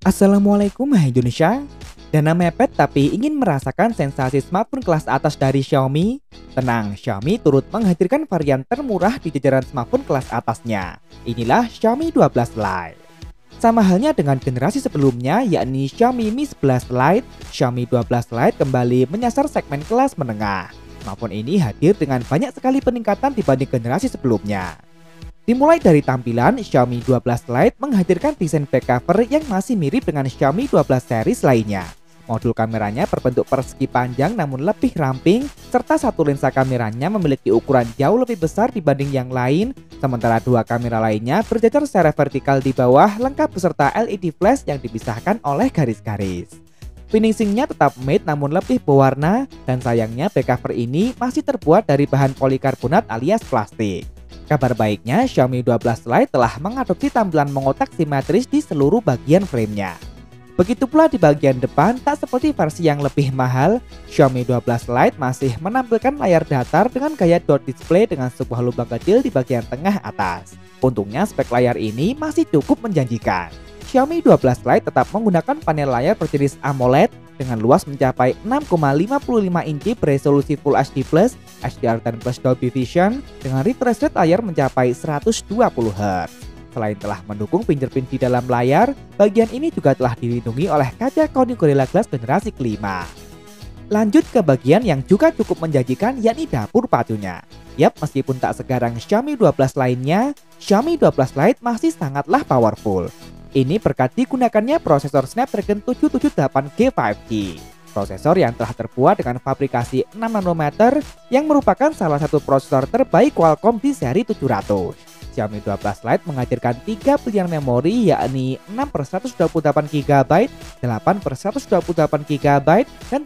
Assalamualaikum hai Indonesia. Dana mepet tapi ingin merasakan sensasi smartphone kelas atas dari Xiaomi? Tenang, Xiaomi turut menghadirkan varian termurah di jajaran smartphone kelas atasnya. Inilah Xiaomi 12 Lite. Sama halnya dengan generasi sebelumnya yakni Xiaomi Mi 11 Lite, Xiaomi 12 Lite kembali menyasar segmen kelas menengah. Smartphone ini hadir dengan banyak sekali peningkatan dibanding generasi sebelumnya. Dimulai dari tampilan, Xiaomi 12 Lite menghadirkan desain back cover yang masih mirip dengan Xiaomi 12 series lainnya. Modul kameranya berbentuk persegi panjang namun lebih ramping, serta satu lensa kameranya memiliki ukuran jauh lebih besar dibanding yang lain, sementara dua kamera lainnya berjajar secara vertikal di bawah lengkap beserta LED flash yang dipisahkan oleh garis-garis. Finishingnya tetap matte namun lebih berwarna, dan sayangnya back cover ini masih terbuat dari bahan polikarbonat alias plastik. Kabar baiknya, Xiaomi 12 Lite telah mengadopsi tampilan mengotak simetris di seluruh bagian framenya. Begitu pula di bagian depan, tak seperti versi yang lebih mahal, Xiaomi 12 Lite masih menampilkan layar datar dengan gaya dot display dengan sebuah lubang kecil di bagian tengah atas. Untungnya spek layar ini masih cukup menjanjikan. Xiaomi 12 Lite tetap menggunakan panel layar berjenis AMOLED dengan luas mencapai 6,55 inci beresolusi Full HD+, HDR10+ Dolby Vision dengan refresh rate layar mencapai 120 Hz. Selain telah mendukung fingerprint di dalam layar, bagian ini juga telah dilindungi oleh kaca Corning Gorilla Glass generasi kelima. Lanjut ke bagian yang juga cukup menjanjikan yakni dapur patunya. Yap, meskipun tak segarang Xiaomi 12 lainnya, Xiaomi 12 Lite masih sangatlah powerful. Ini berkat digunakannya prosesor Snapdragon 778G 5G. Prosesor yang telah terbuat dengan fabrikasi 6 nanometer yang merupakan salah satu prosesor terbaik Qualcomm di seri 700. Xiaomi 12 Lite menghadirkan 3 pilihan memori yakni 6/128GB, 8/128GB, dan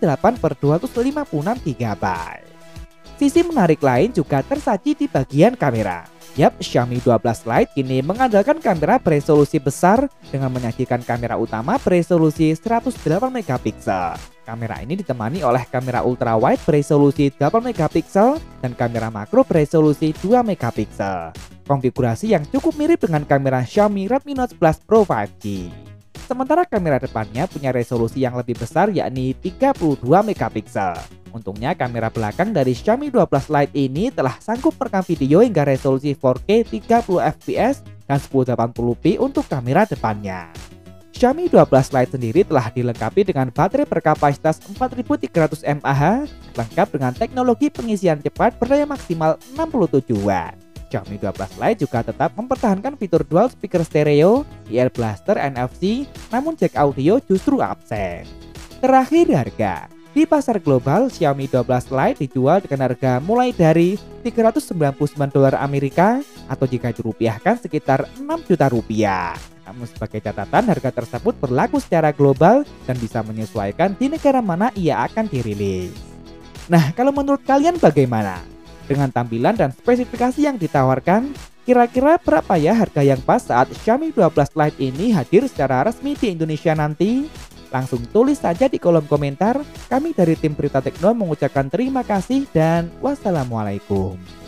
8/256GB. Sisi menarik lain juga tersaji di bagian kamera. Yap, Xiaomi 12 Lite kini mengandalkan kamera beresolusi besar dengan menyajikan kamera utama beresolusi 108 megapiksel. Kamera ini ditemani oleh kamera ultrawide beresolusi 8 megapiksel dan kamera makro beresolusi 2 megapiksel. Konfigurasi yang cukup mirip dengan kamera Xiaomi Redmi Note 11 Pro 5G. Sementara kamera depannya punya resolusi yang lebih besar yakni 32 megapiksel. Untungnya kamera belakang dari Xiaomi 12 Lite ini telah sanggup merekam video hingga resolusi 4K 30 fps dan 1080p untuk kamera depannya. Xiaomi 12 Lite sendiri telah dilengkapi dengan baterai berkapasitas 4300 mAh lengkap dengan teknologi pengisian cepat berdaya maksimal 67 Watt. Xiaomi 12 Lite juga tetap mempertahankan fitur dual speaker stereo, IR Blaster NFC, namun jack audio justru absen. Terakhir, harga. Di pasar global, Xiaomi 12 Lite dijual dengan harga mulai dari $399 Amerika atau jika dirupiahkan sekitar 6 juta rupiah. Namun sebagai catatan, harga tersebut berlaku secara global dan bisa menyesuaikan di negara mana ia akan dirilis. Nah, kalau menurut kalian bagaimana? Dengan tampilan dan spesifikasi yang ditawarkan, kira-kira berapa ya harga yang pas saat Xiaomi 12 Lite ini hadir secara resmi di Indonesia nanti? Langsung tulis saja di kolom komentar. Kami dari tim Berita Tekno mengucapkan terima kasih dan wassalamualaikum.